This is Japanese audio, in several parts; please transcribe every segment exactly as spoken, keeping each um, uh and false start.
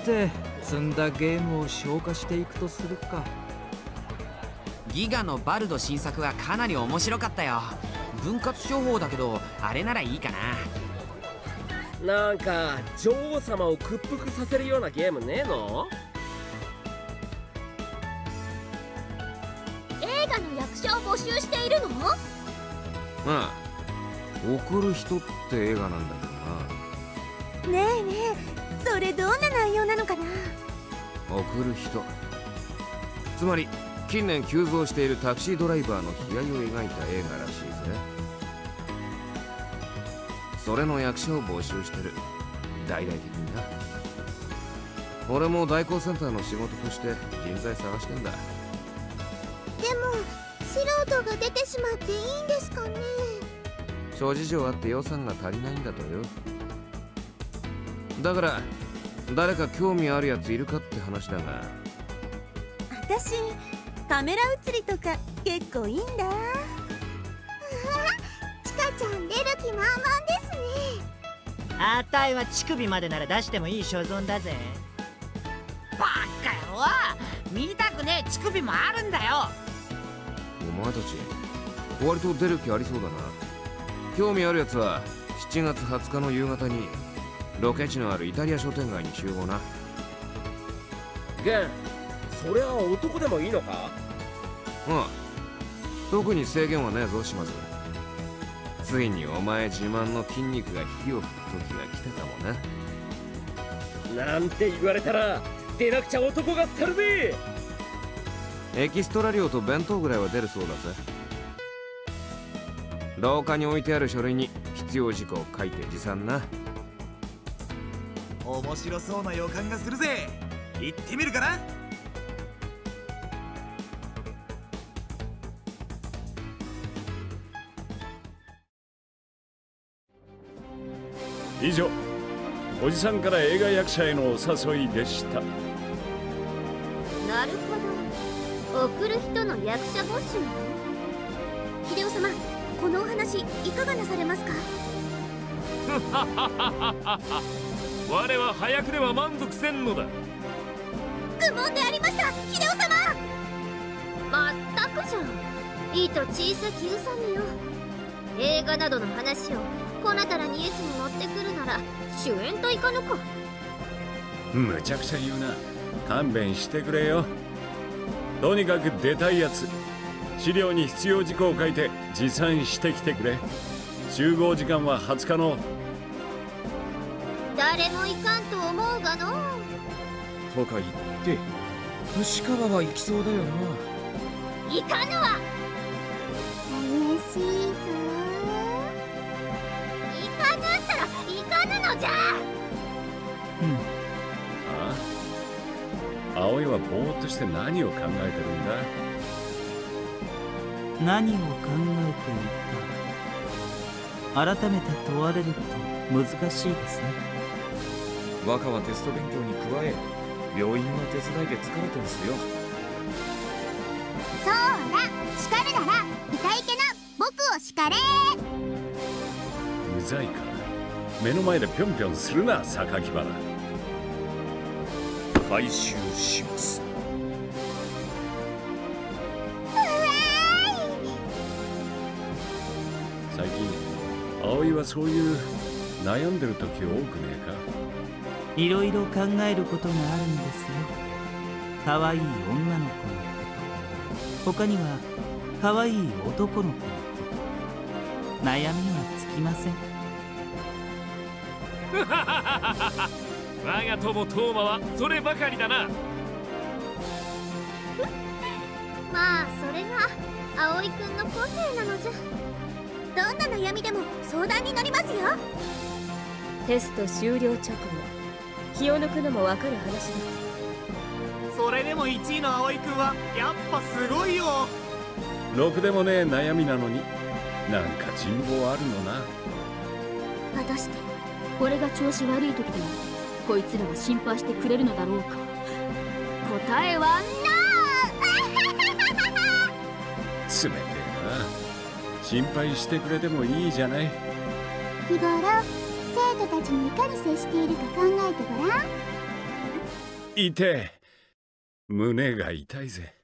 て積んだゲームを消化していくとするか。 ギガのバルド新作はかなり面白かったよ。分割処方だけどあれならいいかな。なんか女王様を屈服させるようなゲームねえの？ 映画の役者を募集しているの？ ああ、送る人って映画なんだけどな。 ねえねえ、それどんな内容なのかな？ 送る人、つまり近年急増しているタクシードライバーの悲哀を描いた映画らしいぜ。それの役者を募集してる、大々的にな。俺も代行センターの仕事として人材探してんだ。 でも素人が出てしまっていいんですかね？ 諸事情あって予算が足りないんだとよ。だから誰か興味あるやついるかって話だが。 私カメラ映りとか結構いいんだ。うわ、チカちゃん出る気満々ですね。 あたいは乳首までなら出してもいい所存だぜ。 バカ野郎、見たくねえ乳首もあるんだよ。 お前たち割と出る気ありそうだな。興味あるやつはしちがつはつかの夕方にロケ地のあるイタリア商店街に集合な。 ゲン、そりゃ男でもいいのか？ うん、特に制限はねえぞ島津。ついにお前自慢の筋肉が火を吹く時が来てたもんな。 なんて言われたら出なくちゃ男が廃るぜ。 エキストラ料と弁当ぐらいは出るそうだぜ。廊下に置いてある書類に必要事項を書いて持参な。 面白そうな予感がするぜ。行ってみるかな。 以上、おじさんから映画役者へのお誘いでした。 なるほど、送る人の役者募集。秀夫様、このお話いかがなされますか？ 我は早くでは満足せんのだ。 愚問でありました、秀夫様。まったくじゃん、いいと小さき宇佐美よ。映画などの話をこなたらにイエスに持ってくるなら主演といかぬか。 むちゃくちゃ言うな。勘弁してくれよ。とにかく出たいやつ、資料に必要事項を書いて持参してきてくれ。集合時間ははつかの。 誰もいかんと思うがの。 とか言って星川は行きそうだよな。 いかぬわ。嬉しいぞ。いかぬったらいかぬのじゃ。 うん。ああ、葵はぼーっとして何を考えてるんだ？ 何を考えていた？改めて問われると難しいですね。 若はテスト勉強に加え病院は手伝いで疲れてんすよ。 そうだ、叱るなら歌いけな僕を叱れ。 うざいか。目の前でぴょんぴょんするな、榊原。 回収します。 最近葵はそういう悩んでる時多くねえか？ いろいろ考えることがあるんですよ。可愛い女の子のこと、他には可愛い男の子のこと、悩みはつきません。 我が友トーマはそればかりだな。 まあそれが葵くんの個性なのじゃ。どんな悩みでも相談に乗りますよ。 テスト終了直後、気を抜くのもわかる話だ。 それでもいちいの葵くんはやっぱすごいよ。 ろくでもねえ悩みなのになんか人望あるのな。 果たして俺が調子悪い時でもこいつらは心配してくれるのだろうか。答えはなー。冷てえな。心配してくれてもいいじゃない。 日頃生徒たちにいかに接しているか考えてごらん。 痛え。胸が痛いぜ。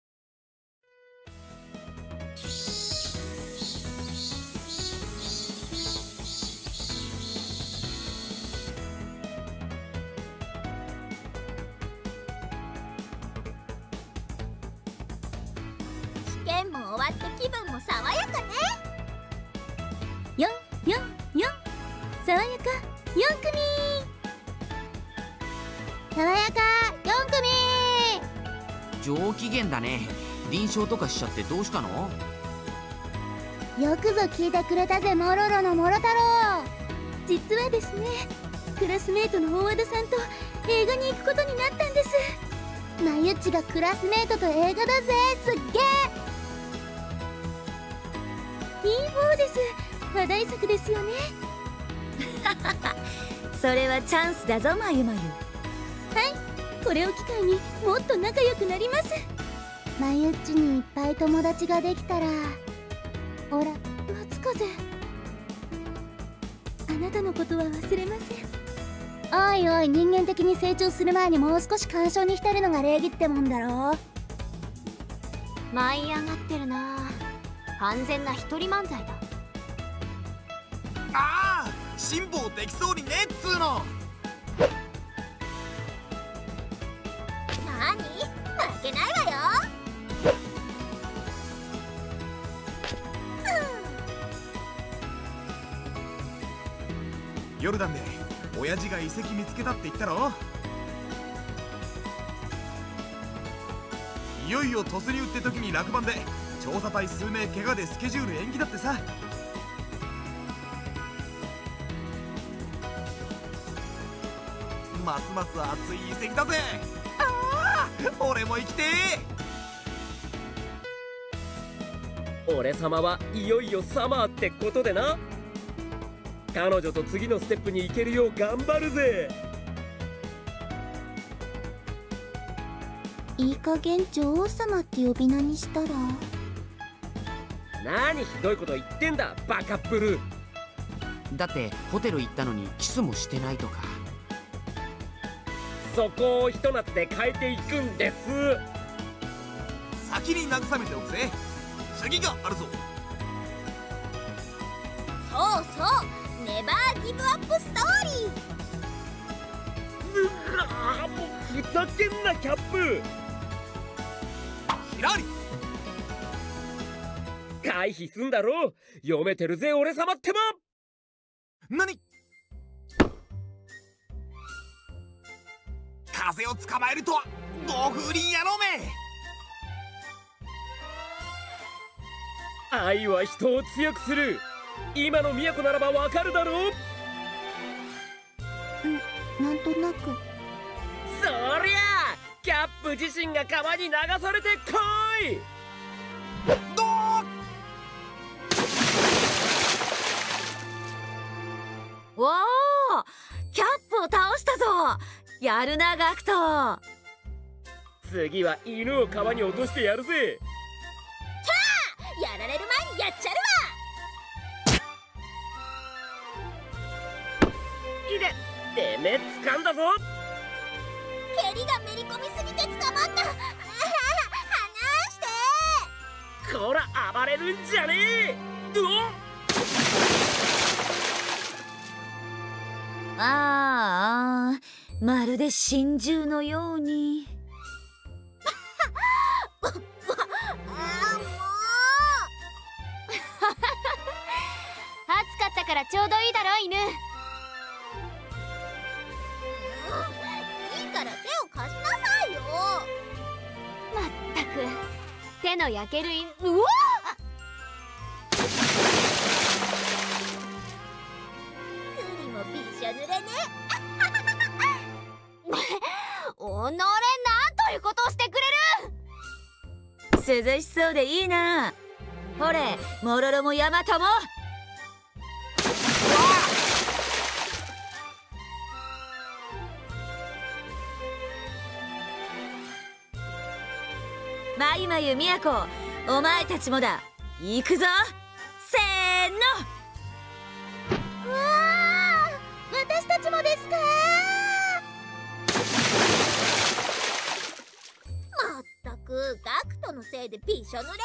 試験も終わって気分も爽やかね。 よんよんよん、爽やかよん組、爽やかよん組。 上機嫌だね。臨床とかしちゃってどうしたの？ よくぞ聞いてくれたぜ、モロロのモロ太郎。実はですね、クラスメートの大和田さんと映画に行くことになったんです。まゆっちがクラスメートと映画だぜ。すっげえいい方です。話題作ですよね。 それはチャンスだぞ、まゆまゆ。 はい、これを機会にもっと仲良くなります。まゆっちにいっぱい友達ができたら、ほら松風、あなたのことは忘れません。おいおい、人間的に成長する前にもう少し干渉に浸るのが礼儀ってもんだろ。 舞い上がってるな。完全な一人漫才だ。 ああ、辛抱できそうにねっつーの。 なに、負けないわよ。 ヨルダンで親父が遺跡見つけたって言ったろ。いよいよ突入って時に落盤で調査隊数名怪我でスケジュール延期だってさ。ますます熱い遺跡だぜ。ああ、俺も生きてー。俺様はいよいよサマーってことでな。彼女と次のステップに行けるよう頑張るぜ。 いい加減女王様って呼び名にしたら。 何ひどいこと言ってんだ、バカップル。 だってホテル行ったのにキスもしてないとか。 そこをひと夏で変えていくんです。 先に慰めておくぜ。次があるぞ。 そうそう、ネバーギブアップストーリー。 うわ、もうふざけんなキャップ。 ひらり回避すんだろ。読めてるぜ俺様ってば。 何、風を捕まえるとは暴風林野郎め。 愛は人を強くする。今の都ならばわかるだろう。 ん、なんとなく。 そりゃあキャップ自身が川に流されてこい。 どーわあ、キャップを倒したぞ。やるなガクト。 次は犬を川に落としてやるぜ。 キャー、やられる前にやっちゃるわ。 いで、てめえ掴んだぞ。 蹴りがめり込みすぎて捕まった。離してこら暴れるんじゃねえ。うおっ、 ああ、まるで真珠のように。 あもう暑かったからちょうどいいだろ犬。いいから手を貸しなさいよ。まったく手の焼ける犬。うわっ、栗もびしょ濡れね。おのれ、なんということをしてくれる。 涼しそうでいいな。ほれ、モロロもヤマトも。まゆまゆみやこ、お前たちもだ。行くぞ、せーの。 うわー、私たちもですかー。 くガクトのせいでびしょ濡れよ。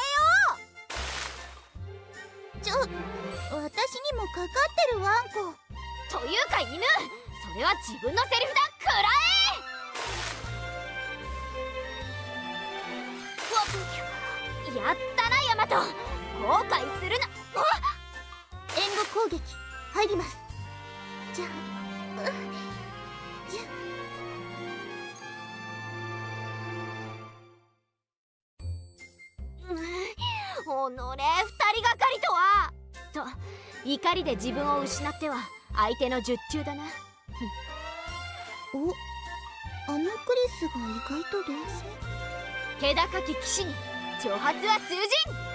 ちょ、私にもかかってるワンコ。 というか犬、それは自分のセリフだ。くらえ。やったなヤマト、後悔するな。 援護攻撃入ります。じゃあ、じゃおのれ、二人がかりとはと怒りで自分を失っては相手の術中だな。 お、あのクリスが意外と冷静。 気高き騎士に挑発は通じん。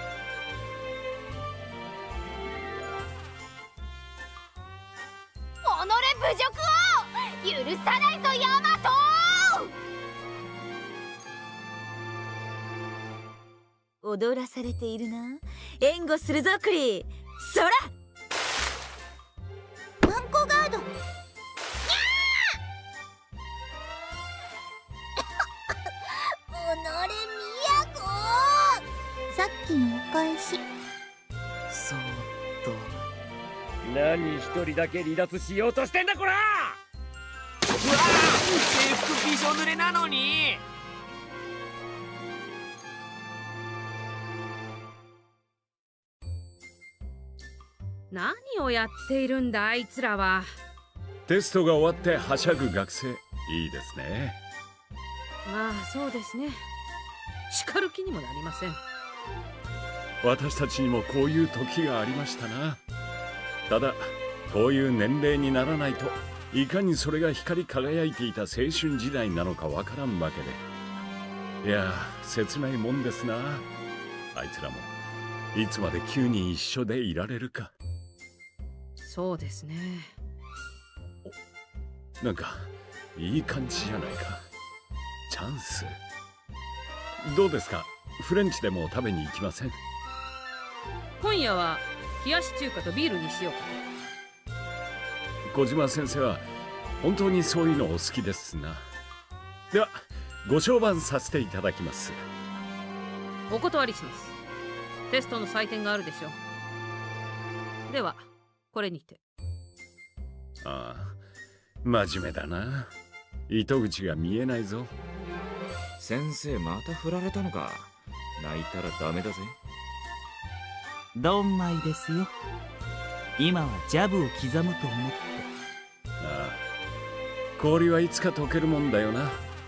おのれ侮辱を許さないぞヤマト。 踊らされているな。援護するぞクリ。そらワンコガード。にゃーおのれみやこ、さっきのお返し。 そーっと。 何一人だけ離脱しようとしてんだこら。うわー、制服びしょ濡れなのに。 何をやっているんだあいつらは。 テストが終わってはしゃぐ学生、いいですね。 まあそうですね、叱る気にもなりません。 私たちにもこういう時がありましたな。ただこういう年齢にならないといかにそれが光り輝いていた青春時代なのかわからんわけで。いや切ないもんですな。あいつらもいつまできゅうにん一緒でいられるか。 そうですね。 なんかいい感じじゃないか。チャンス。どうですか、フレンチでも食べに行きません？ 今夜は冷やし中華とビールにしようかと。小島先生は本当にそういうのお好きですな。ではご商売させていただきます。 お断りします。テストの採点があるでしょう。ではこれにて。 ああ、真面目だな。糸口が見えないぞ。 先生また振られたのか。泣いたらダメだぜ。 ドンマイですよ。今はジャブを刻むと思って。 ああ、氷はいつか溶けるもんだよな。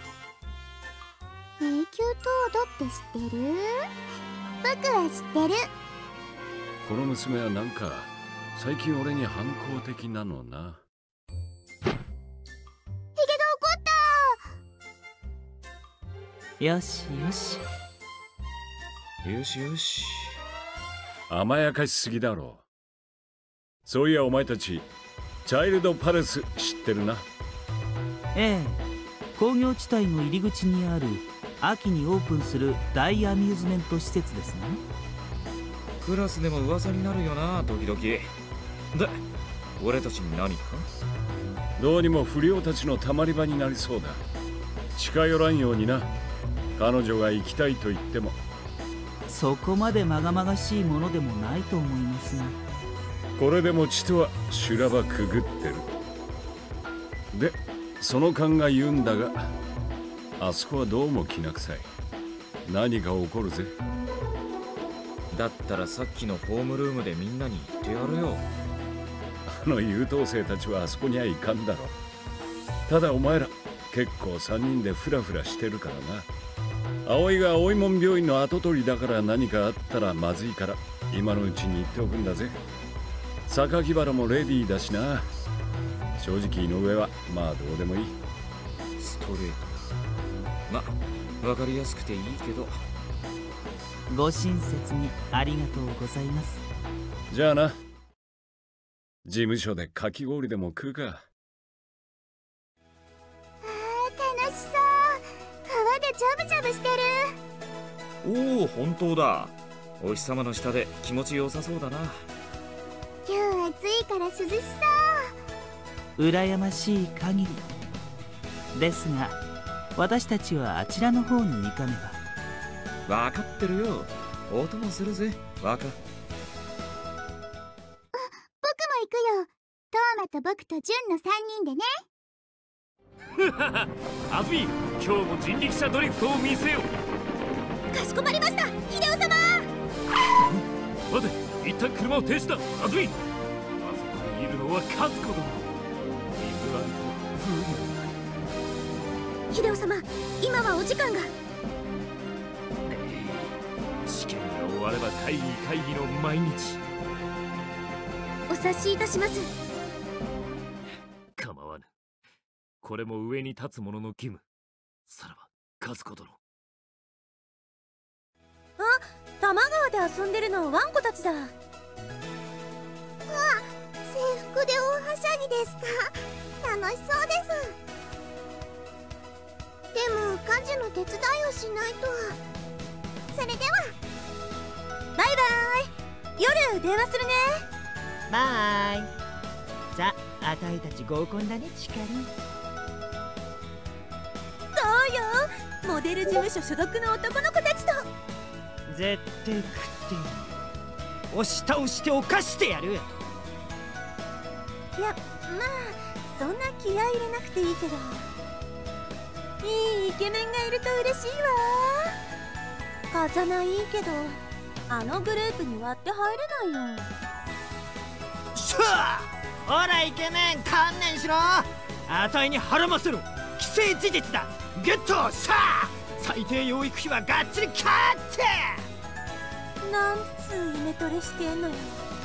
永久凍土って知ってる？僕は知ってる。 この娘はなんか最近俺に反抗的なのな。 ヒゲが怒った。 よしよしよしよし。 甘やかしすぎだろう。そういやお前たちチャイルドパレス知ってるな。 ええ、工業地帯の入り口にある秋にオープンする大アミューズメント施設ですね。 クラスでも噂になるよな時々。で俺たちに何か？ どうにも不良たちのたまり場になりそうだ。近寄らんようにな。彼女が行きたいと言っても。 そこまでまがまがしいものでもないと思いますが。 これでもちとは修羅場くぐってる。でその勘が言うんだが、あそこはどうもきな臭い。何か起こるぜ。 だったらさっきのホームルームでみんなに言ってやるよ。 あの優等生たちはあそこにはいかんだろう。ただお前ら結構さんにんでフラフラしてるからな。葵が葵門病院の跡取りだから何かあったらまずいから今のうちに言っておくんだぜ。榊原もレディーだしな。正直井上はまあどうでもいい。 ストレート。まあわかりやすくていいけど。 ご親切にありがとうございます。 じゃあな。事務所でかき氷でも食うか。 あー楽しそう。川でジャブジャブしてる。 おお本当だ。お日様の下で気持ちよさそうだな。 今日暑いから涼しそう。 羨ましい限りですが、私たちはあちらの方に行かねば。 わかってるよ。お供するぜ若。 僕も行くよ。トーマと僕とジュンのさんにんでね。 アズミ、今日も人力車ドリフトを見せよう。 かしこまりました、秀夫様。 待て、一旦車を停止だ。アズミ、あそこにいるのは和子殿。水ありと風流。 秀夫様、今はお時間が。 試験が終われば会議会議の毎日。 お察しいたします。 構わぬ。これも上に立つ者の義務。さらば和子殿。 あ、多摩川で遊んでるのワンコたちだ。あ、制服で大はしゃぎですか。楽しそうです。でも家事の手伝いをしないと。それではバイバイ。夜電話するね。 バイ。さあ、あたいたち合コンだね、チカリン。 そうよ、モデル事務所所属の男の子たちと。 絶対食って押し倒して犯してやる。 いや、まあそんな気合い入れなくていいけど、いいイケメンがいると嬉しいわ。風ないいけど、あのグループに割って入れないよ。 しゃあ、ほらイケメン、観念しろ。あたいに腹ませろ。既成事実だ。ゲット。さあ、最低養育費はがっちり買って。 なんつうイメトレしてんのよ。